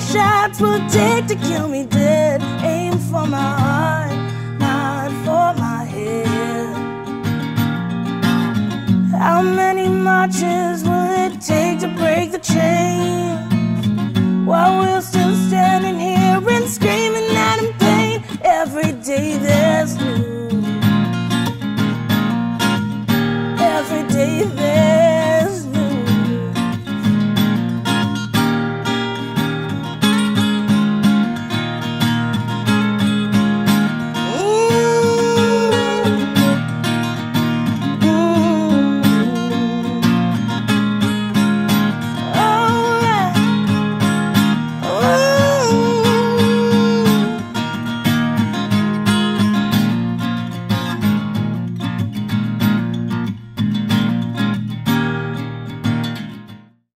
shots will it take to kill me dead? Aim for my heart, not for my head. How many marches